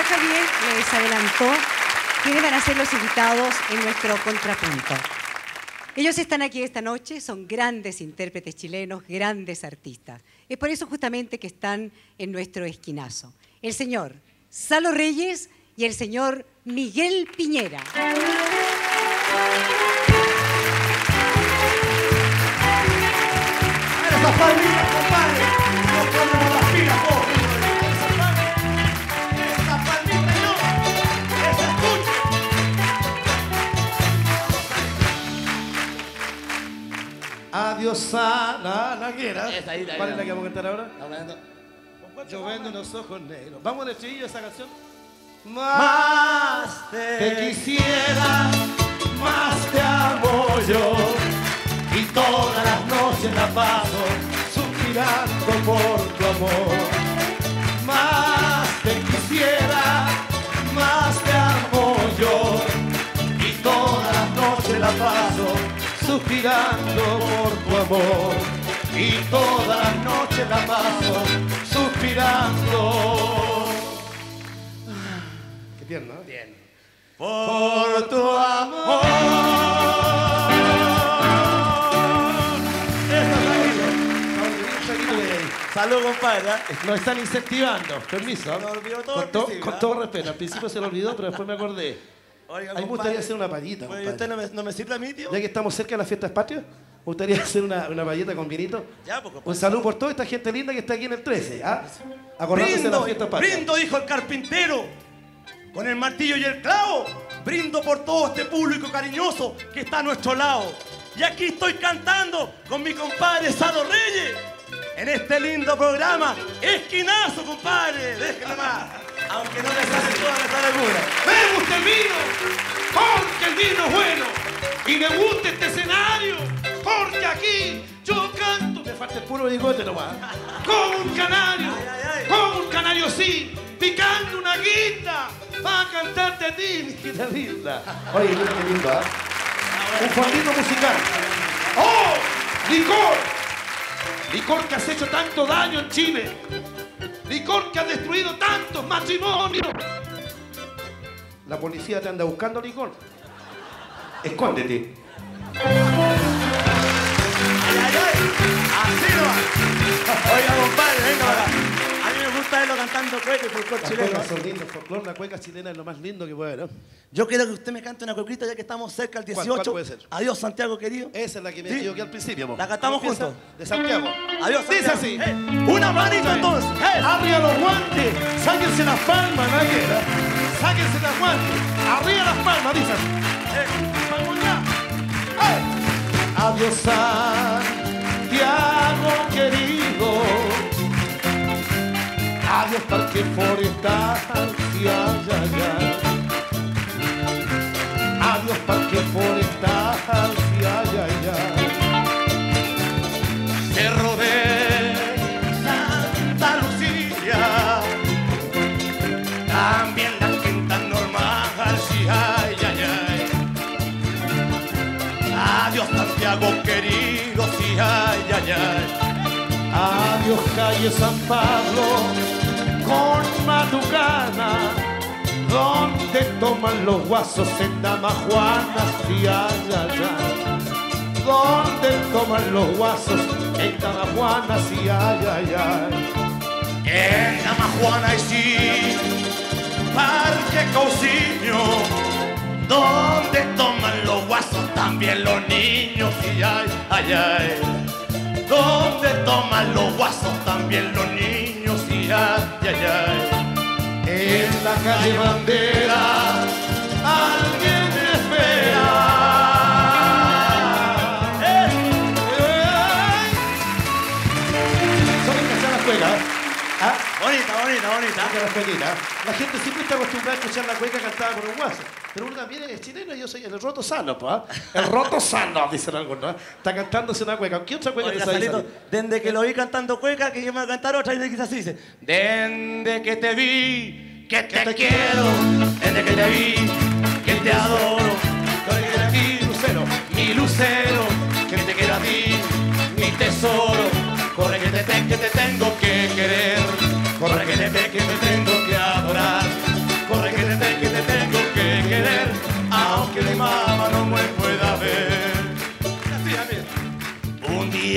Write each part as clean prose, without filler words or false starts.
Javier les adelantó quiénes van a ser los invitados en nuestro contrapunto. Ellos están aquí esta noche, son grandes intérpretes chilenos, grandes artistas. Es por eso justamente que están en nuestro esquinazo. El señor Salo Reyes y el señor Miguel Piñera. ¡Esas palmitas, compadre! ¡No ponemos las pilas, vos! ¡Esas palmitas, yo! ¡Que se escuche! Adiós a la laguera. ¿Cuál es la que vamos a cantar ahora? Yo vendo unos ojos negros. ¿Vamos al estribillo de esa canción? Más te quisiera, más te amo yo. Y todas las noches la paso suspirando por tu amor. Más te quisiera, más te amo yo. Y todas las noches la paso suspirando por tu amor. Y todas las noches la paso suspirando. Qué tierno, ¿eh? Bien. Por tu amor. Salud, compadre. Nos están incentivando. Permiso. Con todo respeto. Al principio se lo olvidó, pero después me acordé. Oiga, a mí me gustaría hacer una payita. ¿Y usted no me sirve a mí, tío? Ya que estamos cerca de las fiestas patrias, me gustaría hacer una payita con vinito. Ya, pues, un saludo por toda esta gente linda que está aquí en el 13. ¿Ah? Acordándose de las fiestas patrias. Brindo, dijo el carpintero, con el martillo y el clavo. Brindo por todo este público cariñoso que está a nuestro lado. Y aquí estoy cantando con mi compadre Salo Reyes. En este lindo programa, esquinazo, compadre, déjeme más. Aunque no le sale toda la sale pura. ¡Me gusta el vino! Porque el vino es bueno. Y me gusta este escenario. Porque aquí yo canto. Me falta el puro bigote nomás. Como un canario. Como un canario, sí. Picando una guita. Para cantarte a ti, mi hijita linda. Oye, mira qué lindo, ¿ah? Un fondito musical. ¡Oh! ¡Licor! Licor que has hecho tanto daño en Chile. Licor que ha destruido tantos matrimonios. La policía te anda buscando, licor. Escóndete. Ay, ay, ay. Así no va. Oiga, compadre, venga ahora. A mí me gusta verlo cantando cueca y folclor chileno. Las cuecas son lindas, folclor, la cueca chilena es lo más lindo que puede haber, ¿no? Yo quiero que usted me cante una cuequita ya que estamos cerca al 18. ¿Cuál puede ser? Adiós, Santiago, querido. Esa es la que me dio aquí al principio, amor. La cantamos juntos. De Santiago. Adiós, Santiago. Dice así. Una manita entonces. Arriba los guantes. Sáquense las palmas, Naguera. Sáquense las guantes. Arriba las palmas, dice así. Vamos ya. Adiós, Santiago, querido. Adiós, Parque Forestal. Ay, ay, ay. Adiós, Parque Forestal, ay, ay, ay. Cerro de Santa Lucía, también la Quinta Normal, sí, ay, ay, ay. Adiós, Santiago querido, sí, ay, ay, ay. Adiós, calle San Pablo, con Matucana, donde toman los guasos en Damajuana, sí, ay, ay, ay. Donde toman los guasos en Damajuana, sí, ay, ay, ay. En Damajuana y sí, Parque Cauciño, donde toman los guasos también los niños, sí, ay, ay, ay. Donde toman los guasos también los niños, sí, ay, ay, ay. En la calle Bandera alguien me espera. ¿Son escuchar las cuecas? ¿Ah? Bonita, bonita, bonita. La gente siempre está acostumbrada a escuchar la cueca cantada por un guaso. Pero uno también es chileno y yo soy el roto sano, ¿pues? El roto sano, dicen algunos. Está cantándose una cueca. ¿Qué otra cueca te sale? Desde que lo vi cantando cueca, que yo me voy a cantar otra y quizás así dice. Desde que te vi, que te quiero. Desde que te vi, que te adoro. Corre que te a ti, lucero, mi lucero. Que te quiero a ti, mi tesoro. Corre que te tengo que querer. Corre que te tengo que adorar.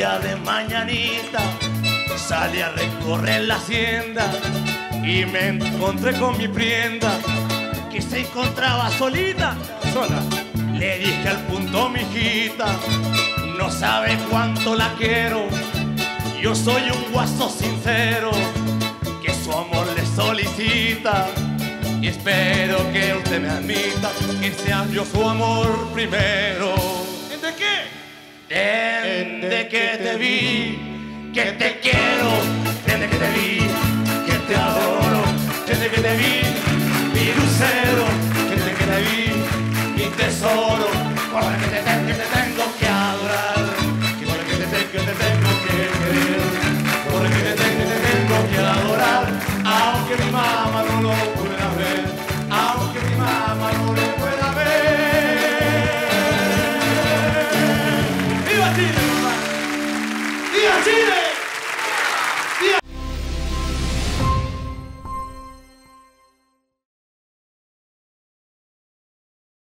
día de mañanita salí a recorrer la hacienda y me encontré con mi prenda que se encontraba solita. Sola. Le dije al punto, mijita, no sabe cuánto la quiero. Yo soy un guaso sincero que su amor le solicita. Y espero que usted me admita que sea yo su amor primero. ¿De qué? Desde que te vi, que te quiero. Desde que te vi, que te adoro. Desde que te vi, mi lucero. Desde que te vi, mi tesoro. Por la que te tengo que adorar. Por la que te tengo que querer. Por la que te tengo que adorar. Aunque mi mamá no lo pueda ver. Aunque mi mamá no lo pueda ver. ¡Viva Chile! ¡Viva Chile!